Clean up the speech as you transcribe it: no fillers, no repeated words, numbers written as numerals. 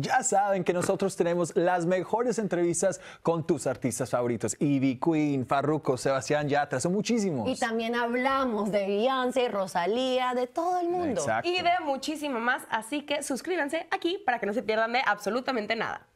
Ya saben que nosotros tenemos las mejores entrevistas con tus artistas favoritos. Ivy Queen, Farruko, Sebastián Yatra, son muchísimos. Y también hablamos de Beyoncé, Rosalía, de todo el mundo. Exacto. Y de muchísimo más, así que suscríbanse aquí para que no se pierdan de absolutamente nada.